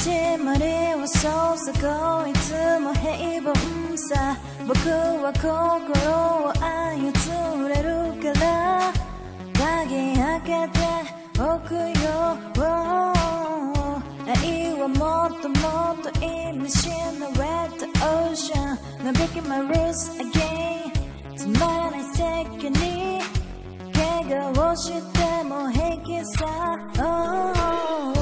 始まりはそうさこいつも平凡さ僕は心を操れるから鍵開けておくよ愛はもっともっと意味深な Red Ocean Now breaking my rules again つまらない席に怪我をしても平気さ、oh